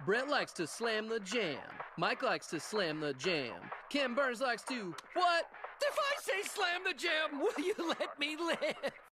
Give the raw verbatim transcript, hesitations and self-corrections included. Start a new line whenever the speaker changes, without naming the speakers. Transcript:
Brett likes to slam the jam. Mike likes to slam the jam. Kim Burns likes to what?
If I say slam the jam, will you let me live?